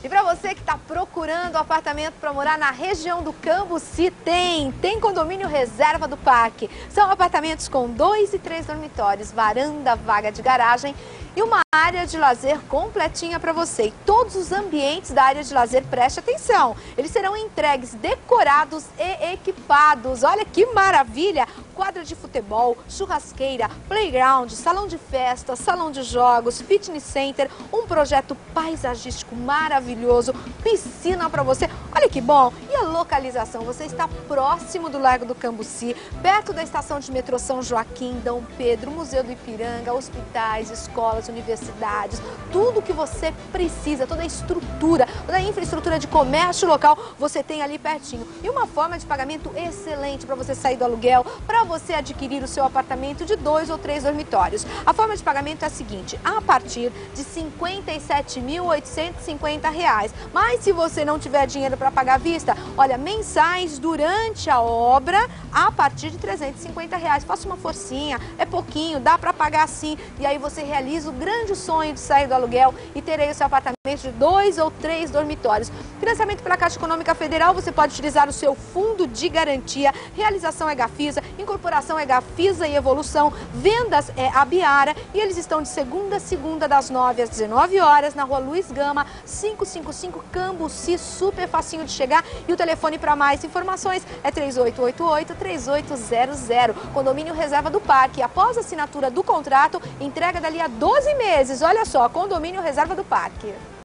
E para você que está procurando um apartamento para morar na região do Cambuci, tem condomínio reserva do parque. São apartamentos com 2 e 3 dormitórios, varanda, vaga de garagem e uma área de lazer completinha para você. E todos os ambientes da área de lazer, preste atenção, eles serão entregues decorados e equipados. Olha que maravilha! Quadra de futebol, churrasqueira, playground, salão de festa, salão de jogos, fitness center, um projeto paisagístico maravilhoso, piscina para você. Olha que bom! E a localização? Você está próximo do Largo do Cambuci, perto da estação de metrô São Joaquim, Dom Pedro, Museu do Ipiranga, hospitais, escolas, universidades, tudo que você precisa, toda a estrutura, toda a infraestrutura de comércio local, você tem ali pertinho. E uma forma de pagamento excelente para você sair do aluguel, para você adquirir o seu apartamento de 2 ou 3 dormitórios. A forma de pagamento é a seguinte: a partir de R$ 57.850. Mas se você não tiver dinheiro para pagar à vista, olha, mensais durante a obra a partir de R$ 350. Faça uma forcinha, é pouquinho, dá para pagar sim. E aí você realiza o grande sonho de sair do aluguel e ter aí o seu apartamento de 2 ou 3 dormitórios. Financiamento pela Caixa Econômica Federal, você pode utilizar o seu fundo de garantia. Realização é Gafisa, incorporação é Gafisa e Evolução, vendas é Abiara e eles estão de segunda a segunda das 9 às 19 horas na Rua Luiz Gama, 555 Cambuci, super facinho de chegar. E o telefone para mais informações é 3888-3800. Condomínio Reserva do Parque. Após a assinatura do contrato, entrega dali a 12 meses. Olha só, Condomínio Reserva do Parque.